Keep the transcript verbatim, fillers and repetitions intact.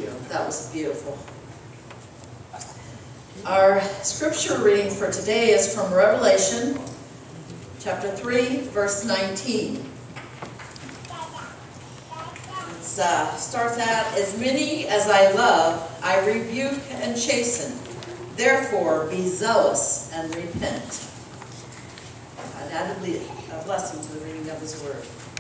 you. That was beautiful. Our scripture reading for today is from Revelation chapter three, verse nineteen. It uh, starts out, as many as I love, I rebuke and chasten. Therefore, be zealous and repent. And add a blessing to the reading of his word.